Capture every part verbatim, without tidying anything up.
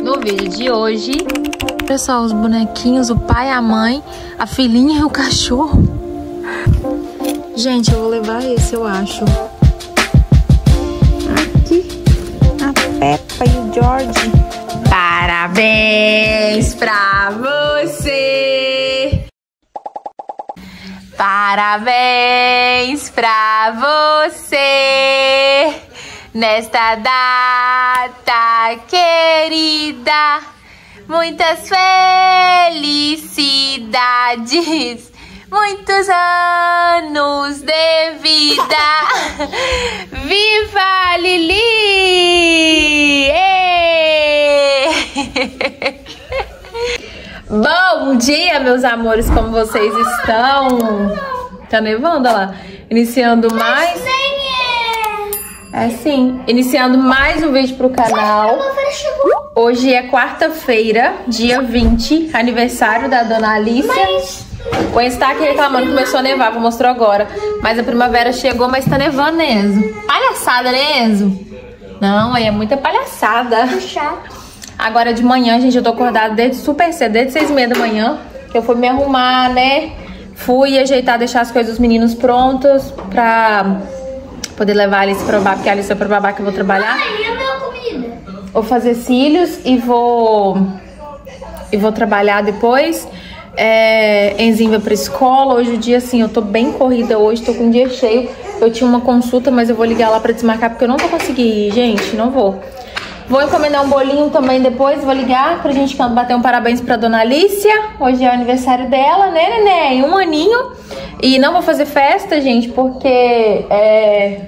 no vídeo de hoje. Olha só os bonequinhos, o pai, a mãe, a filhinha e o cachorro. Gente, eu vou levar esse, eu acho. Aqui, a Peppa e o George. Parabéns pra você! Parabéns pra você! Nesta data querida, muitas felicidades, muitos anos de vida. Viva Lili! Bom dia, meus amores, como vocês estão? Tá nevando, olha lá. Iniciando mais... É sim, iniciando mais um vídeo pro canal. Hoje é quarta-feira, dia vinte, aniversário da dona Alicia. O Enzo tá aqui reclamando que começou a nevar, vou mostrar agora. Mas a primavera chegou, mas tá nevando, né, Enzo? Palhaçada, né, Enzo? Não, aí é muita palhaçada. Agora de manhã, gente, eu tô acordada desde super cedo, desde seis e meia da manhã. Que eu fui me arrumar, né? Fui ajeitar, deixar as coisas dos meninos prontas pra... poder levar a Alice pra babá, porque a Alice é pra babá que eu vou trabalhar. Ai, e a minha comida? Vou fazer cílios e vou e vou trabalhar depois. É, Enzinho vai pra escola. Hoje o dia, assim, eu tô bem corrida hoje, tô com um dia cheio. Eu tinha uma consulta, mas eu vou ligar lá pra desmarcar, porque eu não vou conseguir ir, gente, não vou. Vou encomendar um bolinho também depois, vou ligar pra gente bater um parabéns pra dona Alicia. Hoje é o aniversário dela, né, neném? Um aninho. E não vou fazer festa, gente, porque é...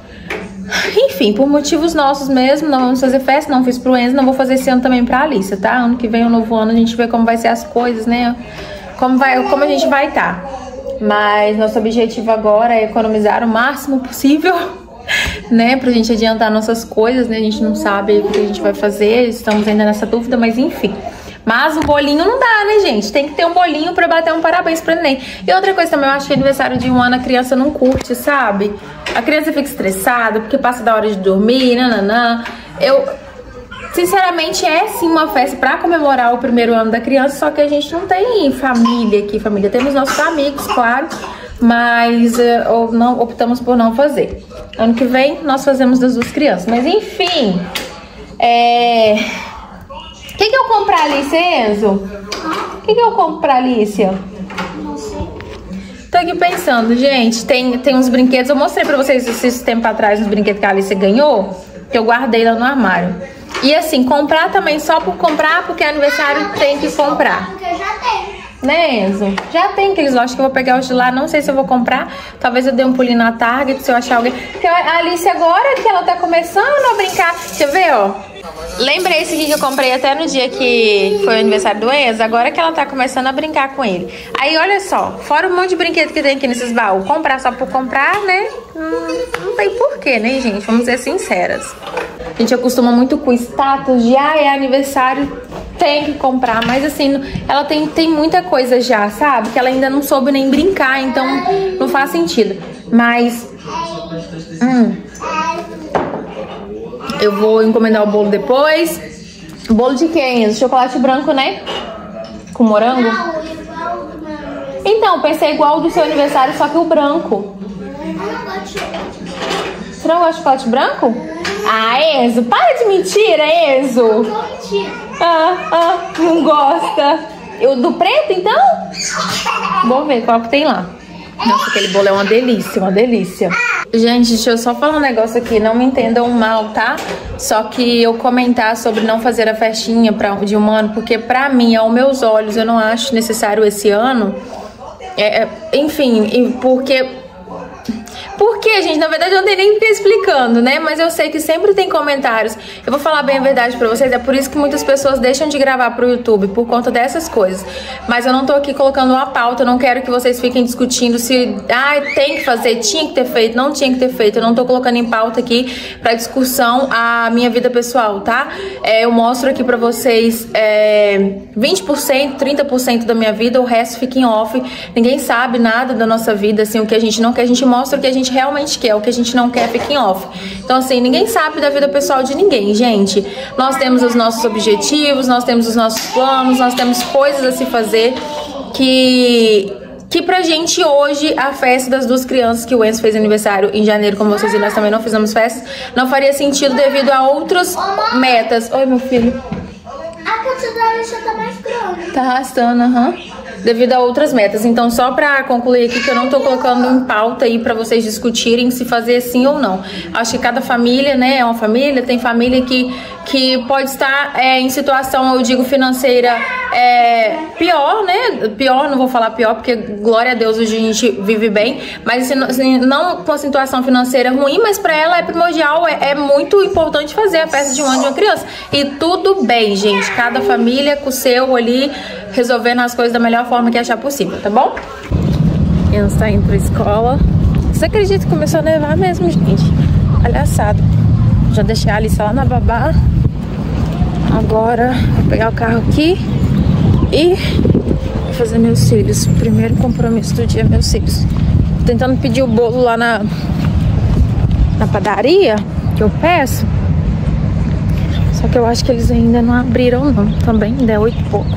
enfim, por motivos nossos mesmo, não vamos fazer festa, não fiz pro Enzo, não vou fazer esse ano também pra Alicia, tá? Ano que vem, o novo ano, a gente vê como vai ser as coisas, né? Como, vai, como a gente vai estar. Tá. Mas nosso objetivo agora é economizar o máximo possível, né? Pra gente adiantar nossas coisas, né? A gente não sabe o que a gente vai fazer, estamos ainda nessa dúvida, mas enfim. Mas o bolinho não dá, né, gente? Tem que ter um bolinho pra bater um parabéns pra neném. E outra coisa também, eu acho que aniversário de um ano a criança não curte, sabe? A criança fica estressada porque passa da hora de dormir, nananã. Eu, sinceramente, é sim uma festa pra comemorar o primeiro ano da criança, só que a gente não tem família aqui, família. Temos nossos amigos, claro, mas uh, não, optamos por não fazer. Ano que vem, nós fazemos das duas crianças. Mas, enfim, é... O que, que eu compro pra Alicia, Enzo? O que, que eu compro pra Alicia? Não sei. Tô aqui pensando, gente, tem, tem uns brinquedos. Eu mostrei pra vocês esse tempo atrás uns brinquedos que a Alicia ganhou, que eu guardei lá no armário. E assim, comprar também só por comprar, porque aniversário tem que comprar. Porque eu já tenho. Né, Enzo? Já tem aqueles lojas que eu vou pegar hoje lá. Não sei se eu vou comprar. Talvez eu dê um pulinho na Target, se eu achar alguém. Porque a Alicia agora que ela tá começando a brincar. Deixa eu ver, ó. Lembrei esse aqui que eu comprei até no dia que foi o aniversário do Enzo. Agora que ela tá começando a brincar com ele. Aí, olha só. Fora um monte de brinquedo que tem aqui nesses baús. Comprar só por comprar, né? Hum, não tem porquê, né, gente? Vamos ser sinceras. A gente acostuma muito com status de, ah, é aniversário, tem que comprar. Mas assim, ela tem, tem muita coisa já, sabe? Que ela ainda não soube nem brincar, então não faz sentido. Mas... Hum... Eu vou encomendar o bolo depois. Bolo de quem? Chocolate branco, né? Com morango? Não, igual do meu. Então, pensei igual do seu aniversário, só que o branco. Eu não gosto de chocolate. Você não gosta de chocolate branco? Ah, Enzo, para de mentira, Enzo. Não tô mentindo. Ah, ah, não gosta. Eu, do preto, então? Vamos ver qual que tem lá. Nossa, aquele bolo é uma delícia, uma delícia. Gente, deixa eu só falar um negócio aqui, não me entendam mal, tá? Só que eu comentar sobre não fazer a festinha pra, de um ano, porque pra mim, aos meus olhos, eu não acho necessário esse ano. É, é, enfim, porque... Porque, gente, na verdade eu não tenho nem que ficar explicando, né? Mas eu sei que sempre tem comentários. Eu vou falar bem a verdade pra vocês. É por isso que muitas pessoas deixam de gravar pro YouTube, por conta dessas coisas. Mas eu não tô aqui colocando uma pauta. Eu não quero que vocês fiquem discutindo se... Ah, tem que fazer, tinha que ter feito, não tinha que ter feito. Eu não tô colocando em pauta aqui pra discussão a minha vida pessoal, tá? É, eu mostro aqui pra vocês é, vinte por cento, trinta por cento da minha vida. O resto fica em off. Ninguém sabe nada da nossa vida, assim, o que a gente não quer. A gente mostra o que a gente gente realmente quer. O que a gente não quer fica em off. Então, assim, ninguém sabe da vida pessoal de ninguém, gente. Nós temos os nossos objetivos, nós temos os nossos planos, nós temos coisas a se fazer que... Que pra gente hoje, a festa das duas crianças, que o Enzo fez aniversário em janeiro, como vocês e nós também não fizemos festas, não faria sentido devido a outras metas. Oi, meu filho. A quantidade já tá mais grande. Tá arrastando, aham. Uhum. Devido a outras metas. Então, só pra concluir aqui, que eu não tô colocando em pauta aí pra vocês discutirem se fazer sim ou não. Acho que cada família, né, é uma família. Tem família que, que pode estar é, em situação, eu digo, financeira é, pior, né? Pior, não vou falar pior, porque glória a Deus hoje a gente vive bem. Mas assim, não com a situação financeira ruim, mas pra ela é primordial, é, é muito importante fazer a festa de um ano de uma criança. E tudo bem, gente. Cada família com o seu ali, resolvendo as coisas da melhor forma que achar possível, tá bom? Enzo tá indo pra escola. Você acredita que começou a nevar mesmo, gente? Palhaçada. Já deixei a Alice lá na babá. Agora vou pegar o carro aqui e fazer meus cílios. Primeiro compromisso do dia, meus cílios. Tô tentando pedir o bolo lá na, na padaria, que eu peço. Só que eu acho que eles ainda não abriram não. Também ainda é oito e pouco.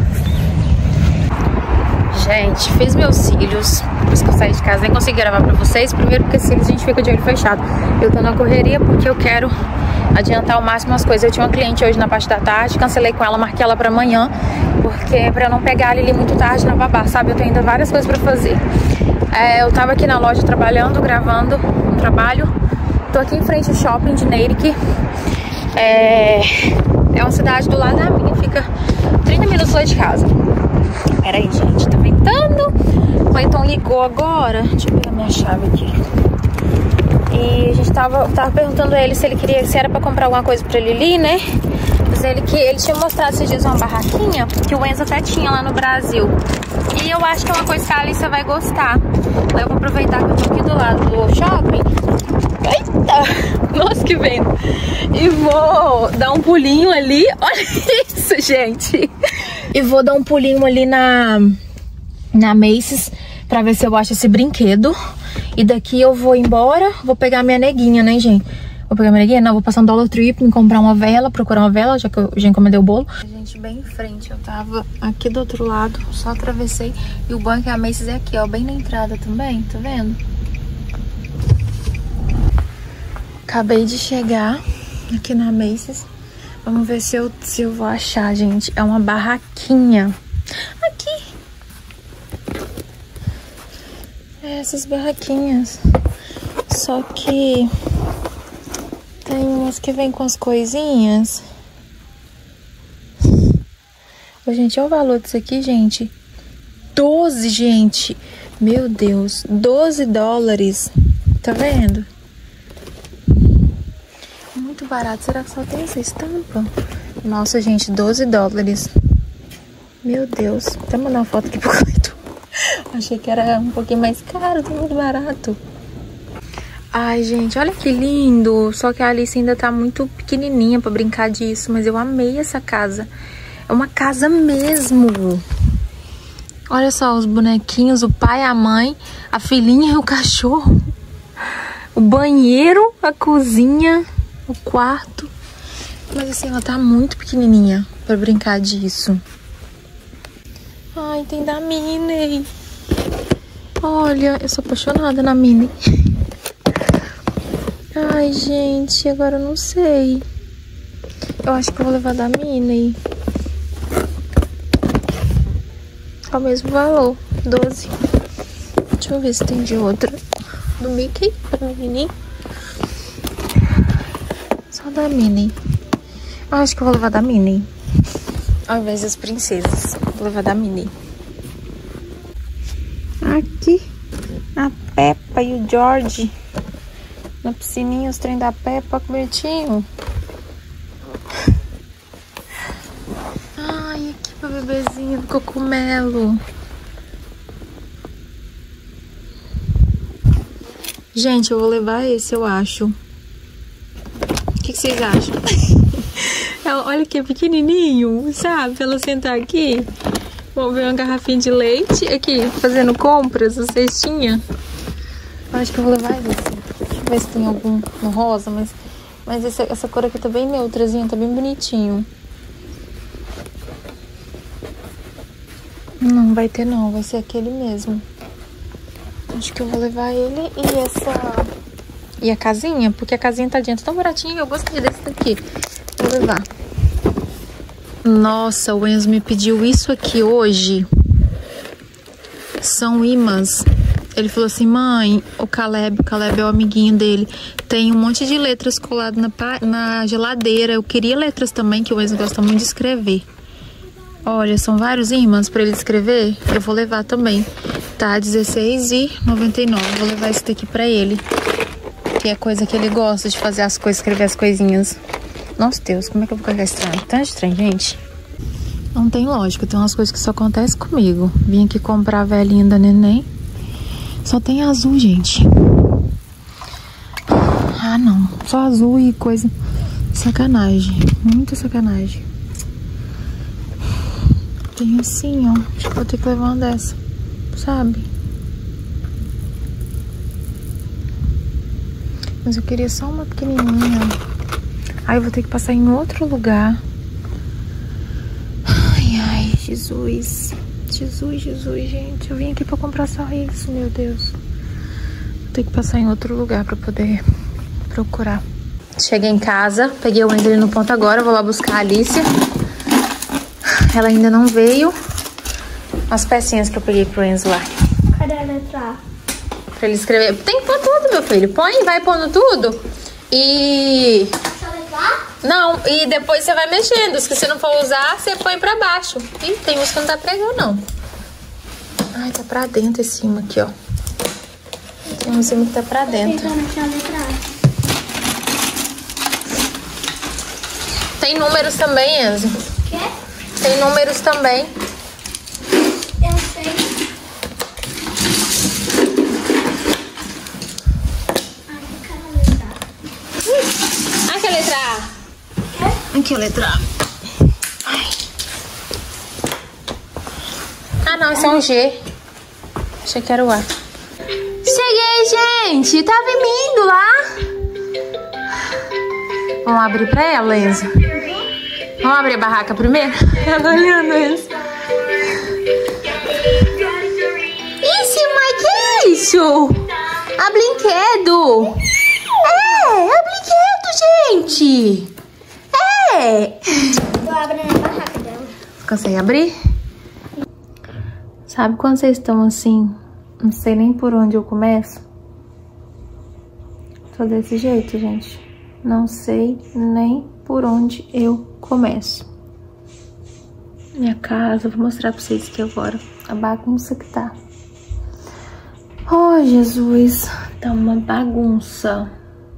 Gente, fiz meus cílios. Depois que eu saí de casa, nem consegui gravar pra vocês. Primeiro porque cílios a gente fica de olho fechado. Eu tô na correria porque eu quero adiantar ao máximo as coisas. Eu tinha uma cliente hoje na parte da tarde, cancelei com ela, marquei ela pra amanhã, porque pra não pegar a Lili muito tarde na babá, sabe? Eu tenho ainda várias coisas pra fazer. É, eu tava aqui na loja trabalhando, gravando um trabalho. Tô aqui em frente ao shopping de Neirik. É, é uma cidade do lado da minha, fica trinta minutos lá de casa. Pera aí, gente, tá ventando. O Cleiton ligou agora. Deixa eu pegar minha chave aqui. E a gente tava, tava perguntando a ele se ele queria, se era pra comprar alguma coisa pra Lili, né? Mas ele, que, ele tinha mostrado esses dias uma barraquinha que o Enzo até tinha lá no Brasil. E eu acho que é uma coisa que a Alice vai gostar. Aí eu vou aproveitar que eu tô aqui do lado do shopping. Eita! Nossa, que vento! E vou dar um pulinho ali. Olha isso, gente! E vou dar um pulinho ali na, na Macy's pra ver se eu acho esse brinquedo. E daqui eu vou embora, vou pegar minha neguinha, né, gente? Vou pegar minha neguinha? Não, vou passar um Dollar Tree pra me comprar uma vela, procurar uma vela, já que eu já encomendei o bolo. Gente, bem em frente, eu tava aqui do outro lado, só atravessei. E o banco e a Macy's é aqui, ó, bem na entrada também, tá vendo? Acabei de chegar aqui na Macy's. Vamos ver se eu, se eu vou achar, gente. É uma barraquinha. Aqui. É essas barraquinhas. Só que tem umas que vem com as coisinhas. Ô, gente, olha o valor disso aqui, gente. doze, gente. Meu Deus. doze dólares. Tá vendo? Muito barato. Será que só tem essa estampa? Nossa, gente, doze dólares. Meu Deus. Até mandar uma foto aqui pro Cleiton. Achei que era um pouquinho mais caro, tá muito barato. Ai, gente, olha que lindo. Só que a Alice ainda tá muito pequenininha pra brincar disso. Mas eu amei essa casa. É uma casa mesmo. Olha só os bonequinhos, o pai, a mãe, a filhinha e o cachorro. O banheiro, a cozinha, o quarto. Mas assim, ela tá muito pequenininha pra brincar disso. Ai, tem da Minnie. Olha, eu sou apaixonada na Minnie. Ai, gente, agora eu não sei. Eu acho que eu vou levar da Minnie. É o mesmo valor, doze. Deixa eu ver se tem de outra. Do Mickey pra Minnie. Só da Minnie. Eu acho que eu vou levar da Minnie. Ao invés das princesas. Vou levar da Minnie. Aqui. A Peppa e o George. Na piscininha, os trem da Peppa, que bonitinho. Ai, aqui pra bebezinho do cogumelo. Gente, eu vou levar esse, eu acho. O que, que vocês acham? Olha que é pequenininho, sabe? Pra ela sentar aqui. Vamos ver uma garrafinha de leite. Aqui, fazendo compras, a cestinha. Eu acho que eu vou levar esse. Deixa eu ver se tem algum no rosa, mas, mas esse, essa cor aqui tá bem neutrazinha, tá bem bonitinho. Não vai ter não, vai ser aquele mesmo. Acho que eu vou levar ele e essa... E a casinha, porque a casinha tá dentro tão baratinha, eu gostei desse daqui. Vou levar. Nossa, o Enzo me pediu isso aqui hoje. São ímãs. Ele falou assim, mãe, o Caleb, o Caleb é o amiguinho dele, tem um monte de letras colado na, na geladeira. Eu queria letras também, que o Enzo gosta muito de escrever. Olha, são vários ímãs pra ele escrever. Eu vou levar também. Tá, dezesseis reais e noventa e nove centavos. Vou levar esse daqui pra ele. Que é coisa que ele gosta de fazer as coisas, escrever as coisinhas. Nossa, Deus, como é que eu vou carregar esse trem? Tão estranho, gente. Não tem lógica, tem umas coisas que só acontecem comigo. Vim aqui comprar a velhinha da neném. Só tem azul, gente. Ah, não. Só azul e coisa... Sacanagem. Muita sacanagem. Tem assim, ó. Acho que vou ter que levar uma dessa. Sabe? Mas eu queria só uma pequenininha. Aí eu vou ter que passar em outro lugar. Ai, ai, Jesus. Jesus, Jesus, gente. Eu vim aqui pra comprar só isso, meu Deus. Vou ter que passar em outro lugar pra poder procurar. Cheguei em casa, peguei o Enzo ali no ponto agora. Vou lá buscar a Alicia. Ela ainda não veio. As pecinhas que eu peguei pro Enzo lá. Cadê a letra A? Pra ele escrever. Tem que pôr tudo, meu filho. Põe, vai pondo tudo. E... Só letra A? Não, e depois você vai mexendo. Se você não for usar, você põe pra baixo. Ih, tem uns que não tá pregando, não. Ai, tá pra dentro esse cima aqui, ó. Tem um cima que tá pra dentro. Tentando achar a letra A. Tem números também, Enzo. Quê? Tem números também. Eu sei. Ai, que a letra A. Quê? Aqui a letra A. Ai. Ah, não, esse é um G. Achei que era o A. Cheguei, gente. Tava vindo lá. Vamos abrir pra ela, Enzo. Vamos abrir a barraca primeiro? Ela olhando isso. Isso, mãe, que é isso? A brinquedo. É, é brinquedo, gente. É. Eu abro na barraca dela. Consegue abrir? Sabe quando vocês estão assim, não sei nem por onde eu começo? Tô desse jeito, gente. Não sei nem por onde eu começo. Minha casa, vou mostrar pra vocês aqui agora a bagunça que tá. Oh, Jesus, tá uma bagunça.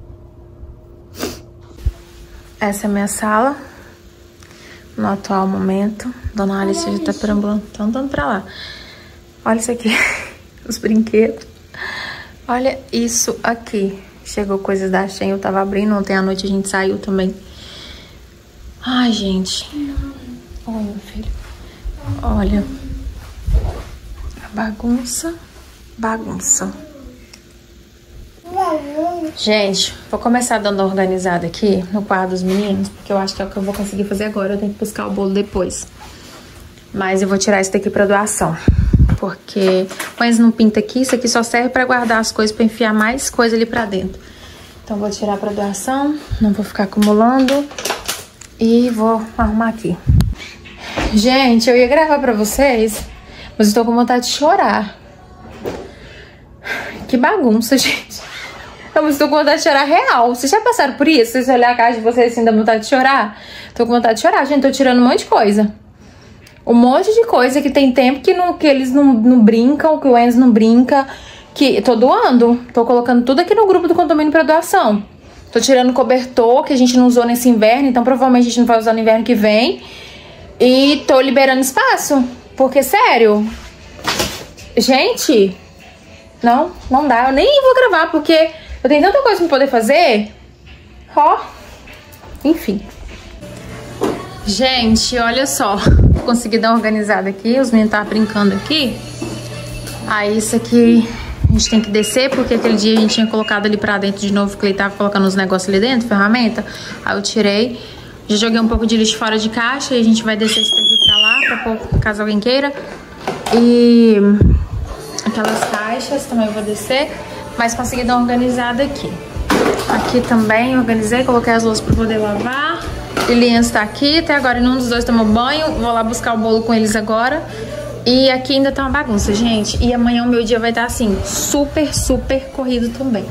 Essa é a minha sala, no atual momento. Dona Alice já tá perambulando, tá andando pra lá. Olha isso aqui, os brinquedos. Olha isso aqui. Chegou coisas da Shein, eu tava abrindo, ontem à noite a gente saiu também. Ai, gente. Olha, meu filho. Olha. Bagunça. Bagunça. Gente, vou começar dando uma organizada aqui no quarto dos meninos, porque eu acho que é o que eu vou conseguir fazer agora. Eu tenho que buscar o bolo depois. Mas eu vou tirar isso daqui pra doação. Porque o Enzo não pinta aqui, isso aqui só serve pra guardar as coisas, pra enfiar mais coisa ali pra dentro. Então vou tirar pra doação, não vou ficar acumulando. E vou arrumar aqui. Gente, eu ia gravar pra vocês, mas eu tô com vontade de chorar. Que bagunça, gente. Eu estou com vontade de chorar real. Vocês já passaram por isso? Vocês olharem a casa de vocês assim, dá vontade de chorar? Tô com vontade de chorar, gente. Tô tirando um monte de coisa. Um monte de coisa que tem tempo que, não, que eles não, não brincam, que o Enzo não brinca. Que tô doando. Tô colocando tudo aqui no grupo do condomínio pra doação. Tô tirando cobertor que a gente não usou nesse inverno. Então provavelmente a gente não vai usar no inverno que vem. E tô liberando espaço. Porque, sério... Gente... Não, não dá. Eu nem vou gravar porque eu tenho tanta coisa pra poder fazer. Ó. Enfim. Gente, olha só. Consegui dar uma organizada aqui. Os meninos estavam brincando aqui. Aí isso aqui A gente tem que descer, porque aquele dia a gente tinha colocado ali pra dentro de novo, porque ele tava colocando os negócios ali dentro, ferramenta. Aí eu tirei. Já joguei um pouco de lixo fora de caixa e a gente vai descer isso daqui pra lá, pra pôr, caso alguém queira. E aquelas caixas também eu vou descer, mas consegui dar uma organizada aqui. Aqui também organizei, coloquei as louças pra poder lavar. Lilian está aqui, até agora nenhum dos dois tomou banho. Vou lá buscar o bolo com eles agora. E aqui ainda tá uma bagunça, gente. E amanhã o meu dia vai estar assim, super, super corrido também.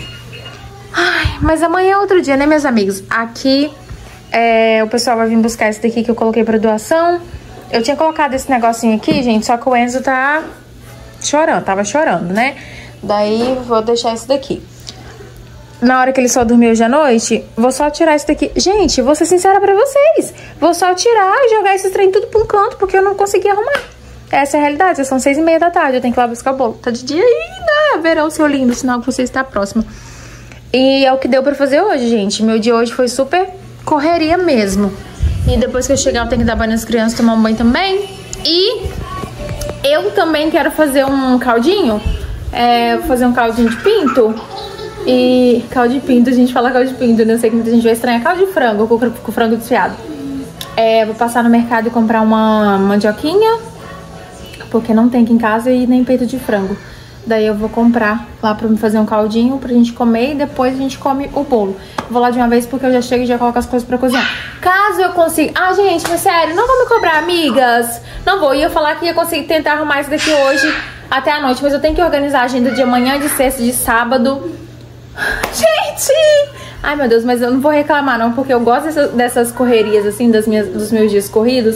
Ai, mas amanhã é outro dia, né, meus amigos? Aqui é, o pessoal vai vir buscar esse daqui que eu coloquei pra doação. Eu tinha colocado esse negocinho aqui, gente, só que o Enzo tá chorando, tava chorando, né? Daí vou deixar esse daqui. Na hora que ele só dormiu hoje à noite, vou só tirar isso daqui. Gente, vou ser sincera pra vocês. Vou só tirar e jogar esse trem tudo pra um canto, porque eu não consegui arrumar. Essa é a realidade, são seis e meia da tarde, eu tenho que ir lá buscar o bolo. Tá de dia ainda, verão, seu lindo, sinal que você está próximo. E é o que deu pra fazer hoje, gente. Meu dia hoje foi super correria mesmo. E depois que eu chegar, eu tenho que dar banho nas crianças, tomar um banho também. E eu também quero fazer um caldinho. É, vou fazer um caldinho de pinto. E caldo de pinto, a gente fala caldo de pinto, né? Eu sei que muita gente vai estranhar. Caldo de frango, com, com frango desfiado. É, vou passar no mercado e comprar uma mandioquinha, porque não tem aqui em casa, e nem peito de frango. Daí eu vou comprar lá pra me fazer um caldinho pra gente comer e depois a gente come o bolo. Vou lá de uma vez porque eu já chego e já coloco as coisas pra cozinhar. Caso eu consiga... Ah, gente, mas sério, não vão me cobrar, amigas. Não vou. Ia falar que ia conseguir tentar arrumar isso daqui hoje até a noite, mas eu tenho que organizar a agenda de amanhã, de sexta, de sábado. Gente! Ai, meu Deus, mas eu não vou reclamar não, porque eu gosto dessas, dessas correrias, assim, das minhas, dos meus dias corridos.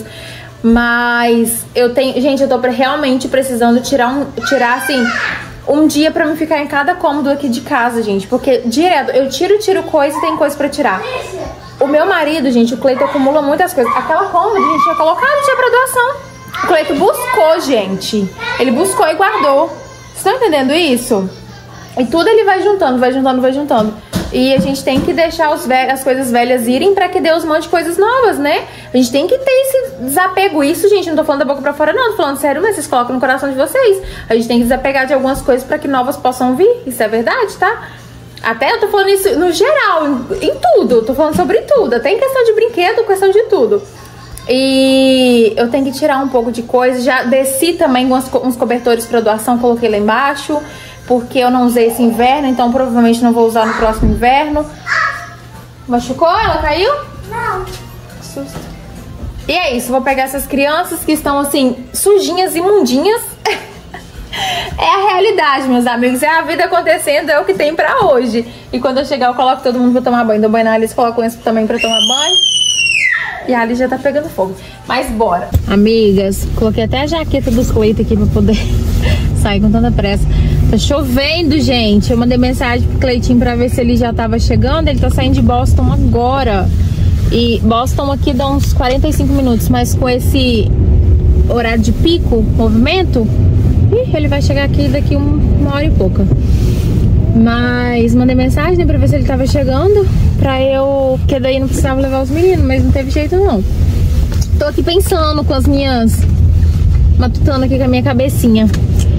Mas eu tenho... Gente, eu tô realmente precisando tirar, um, tirar assim, um dia pra me ficar em cada cômodo aqui de casa, gente. Porque direto, eu tiro, tiro coisa e tem coisa pra tirar. O meu marido, gente, o Cleito acumula muitas coisas. Aquela cômoda a gente tinha colocado, tinha pra doação. O Cleito buscou, gente. Ele buscou e guardou. Vocês estão entendendo isso? E tudo ele vai juntando, vai juntando, vai juntando. E a gente tem que deixar os velhos, as coisas velhas irem pra que Deus mande coisas novas, né? A gente tem que ter esse desapego. Isso, gente, não tô falando da boca pra fora, não. Tô falando sério, mas vocês colocam no coração de vocês. A gente tem que desapegar de algumas coisas pra que novas possam vir. Isso é verdade, tá? Até eu tô falando isso no geral, em, em tudo. Tô falando sobre tudo. Até em questão de brinquedo, questão de tudo. E eu tenho que tirar um pouco de coisa. Já desci também uns, uns cobertores pra doação, coloquei lá embaixo, porque eu não usei esse inverno, então provavelmente não vou usar no próximo inverno. Machucou? Ela caiu? Não. Que susto. E é isso, vou pegar essas crianças que estão assim, sujinhas, imundinhas. É a realidade, meus amigos. É a vida acontecendo, é o que tem pra hoje. E quando eu chegar, eu coloco todo mundo pra tomar banho. Dou banho na Alice, coloco esse também pra tomar banho. E a Alice já tá pegando fogo. Mas bora. Amigas, coloquei até a jaqueta dos Cleiton aqui pra poder sair com tanta pressa. Tá chovendo, gente. Eu mandei mensagem pro Cleitinho pra ver se ele já tava chegando. Ele tá saindo de Boston agora. E Boston aqui dá uns quarenta e cinco minutos. Mas com esse horário de pico, movimento, ih, ele vai chegar aqui daqui uma hora e pouca. Mas mandei mensagem, né, pra ver se ele tava chegando. Pra eu... Porque daí não precisava levar os meninos, mas não teve jeito não. Tô aqui pensando com as minhas... matutando aqui com a minha cabecinha.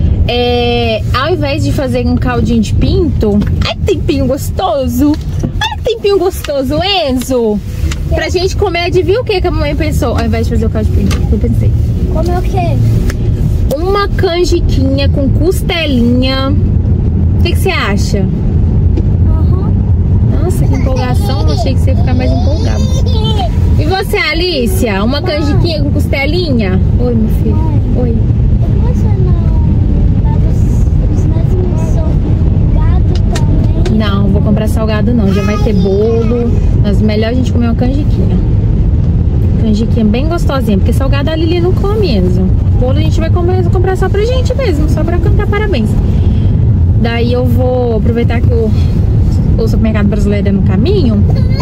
É, ao invés de fazer um caldinho de pinto... Ai, que tempinho gostoso! Ai, que tempinho gostoso, Enzo! Pra gente comer, adivinha o que que a mamãe pensou? Ao invés de fazer o caldo de pinto, eu pensei. Comer o quê? Uma canjiquinha com costelinha. O que que você acha? Uhum. Nossa, que empolgação! Eu achei que você ia ficar mais empolgado. E você, Alicia? Uma canjiquinha com costelinha? Oi, meu filho. Oi. Por que você não leva os, os mesmos salgado também? Não, vou comprar salgado não. Já vai ter bolo. Mas melhor a gente comer uma canjiquinha. Canjiquinha bem gostosinha. Porque salgado a Lili não come mesmo. Bolo a gente vai comer, comprar só pra gente mesmo. Só pra cantar parabéns. Daí eu vou aproveitar que o, o supermercado brasileiro é no caminho.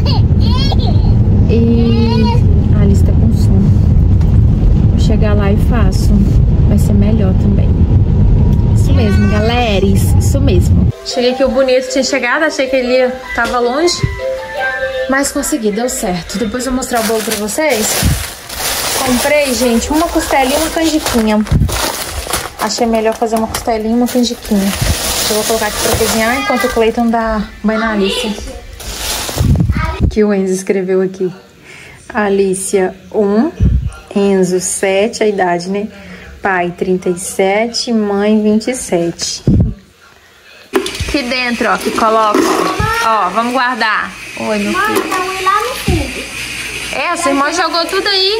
E a Alice tá com sono. Vou chegar lá e faço. Vai ser melhor também. Isso mesmo, galera. Isso mesmo. Cheguei aqui, o bonito tinha chegado. Achei que ele tava longe, mas consegui, deu certo. Depois eu vou mostrar o bolo pra vocês. Comprei, gente, uma costelinha e uma canjiquinha. Achei melhor fazer uma costelinha e uma canjiquinha. Eu vou colocar aqui pra cozinhar enquanto o Cleiton dá banho na Alice. Que o Enzo escreveu aqui. Alicia um, Enzo sete, a idade, né? Pai trinta e sete, mãe vinte e sete. Aqui dentro, ó, que coloca. Ó, vamos guardar. Oi, meu filho. Mãe, tá um lá no fundo. É, sua irmã jogou tudo aí.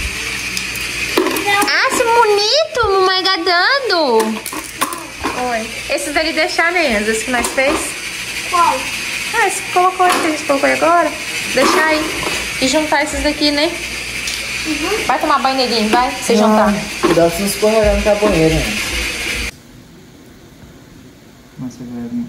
Ah, que bonito, mamãe gadando. Oi. Esses ali deixar mesmo, esse que nós fez? Qual? Ah, esse que colocou aí, que a gente colocou aí agora. Deixar aí. E juntar esses daqui, né? Uhum. Vai tomar banho, neguinho, vai? Você ah, juntar. Cuidado se não escorregar na banheira, né? Nossa, velho.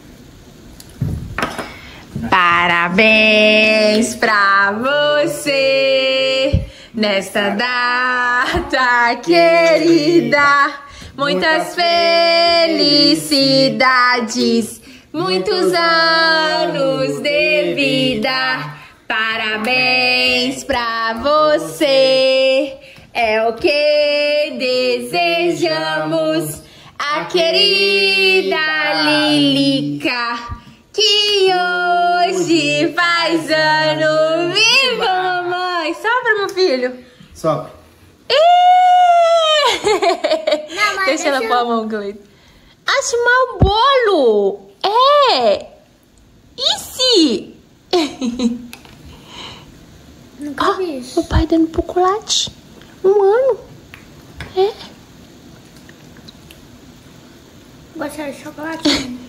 Parabéns pra você nesta data querida. Muitas felicidades, muitos anos de vida. Parabéns pra você, é o que desejamos. A querida Lilica, que hoje faz ano. Viva, mamãe! Sopra, meu filho. Sopra. Não, deixa ela pôr a mão, Cleiton. Acho mal o bolo. É. Esse. Nunca vi isso. O pai dando chocolate. Um ano. É. Gostaria de chocolate?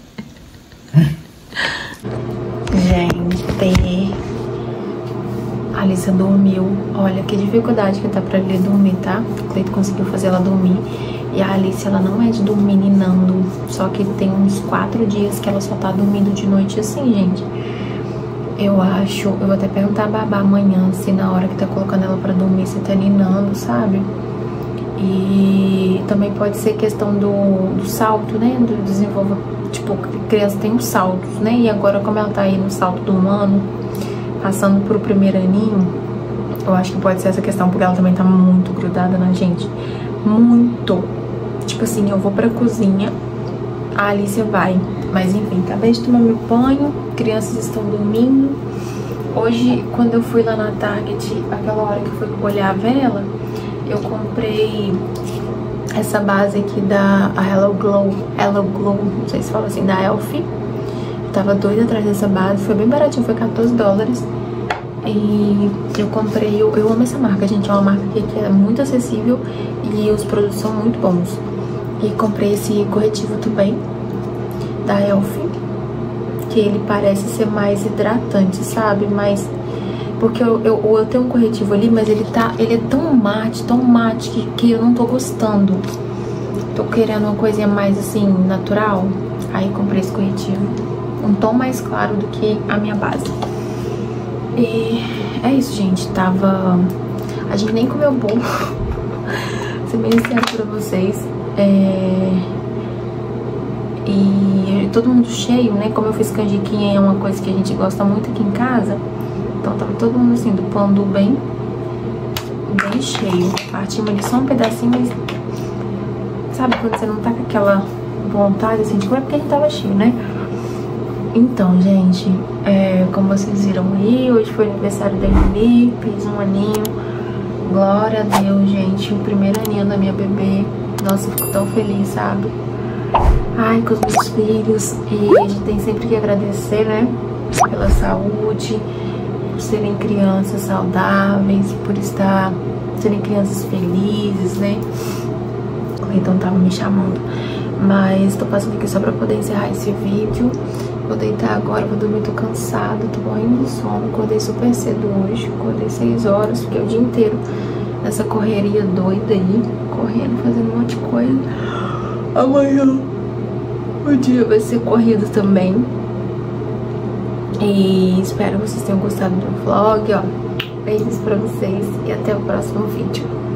Gente, a Alissa dormiu. Olha que dificuldade que tá pra ele dormir, tá? O Cleiton conseguiu fazer ela dormir. E a Alice, ela não é de dormir ninando. Só que tem uns quatro dias que ela só tá dormindo de noite assim, gente. Eu acho... Eu vou até perguntar a babá amanhã se na hora que tá colocando ela pra dormir se tá ninando, sabe? E também pode ser questão do, do salto, né? Do desenvolvimento. Tipo, criança tem uns saltos, né? E agora, como ela tá aí no salto do ano, passando pro primeiro aninho, eu acho que pode ser essa questão, porque ela também tá muito grudada na gente. Muito. Tipo assim, eu vou pra cozinha, a Alicia vai. Mas enfim, acabei de tomar meu banho, crianças estão dormindo. Hoje, quando eu fui lá na Target, aquela hora que eu fui olhar a vela, eu comprei essa base aqui da Hello Glow, Hello Glow, não sei se fala assim, da Elf. Eu tava doida atrás dessa base, foi bem baratinho, foi quatorze dólares. E eu comprei, eu, eu amo essa marca, gente, é uma marca aqui que é muito acessível e os produtos são muito bons. E comprei esse corretivo também, da Elf, que ele parece ser mais hidratante, sabe? Mas... Porque eu, eu, eu tenho um corretivo ali, mas ele tá, ele é tão mate, tão mate, que, que eu não tô gostando. Tô querendo uma coisinha mais, assim, natural. Aí comprei esse corretivo. Um tom mais claro do que a minha base. E é isso, gente. Tava... A gente nem comeu bolo. Vou ser bem sincero pra vocês. É... E todo mundo cheio, né? Como eu fiz canjiquinha, é uma coisa que a gente gosta muito aqui em casa. Então tava todo mundo assim, do pandu bem, bem cheio. Partimos ali só um pedacinho, mas sabe quando você não tá com aquela vontade assim de comer, porque a gente tava cheio, né? Então, gente, é, como vocês viram aí, hoje foi aniversário da Emily, fiz um aninho. Glória a Deus, gente, o primeiro aninho da minha bebê. Nossa, eu fico tão feliz, sabe? Ai, com os meus filhos. E a gente tem sempre que agradecer, né? Pela saúde, por serem crianças saudáveis, por estar, serem crianças felizes, né? O Cleiton tava me chamando. Mas tô passando aqui só pra poder encerrar esse vídeo. Vou deitar agora, vou dormir, tô cansada, tô morrendo de sono. Acordei super cedo hoje, acordei seis horas, fiquei o dia inteiro nessa correria doida aí, correndo, fazendo um monte de coisa. Amanhã o dia vai ser corrido também. E espero que vocês tenham gostado do vlog, ó. Beijos pra vocês e até o próximo vídeo.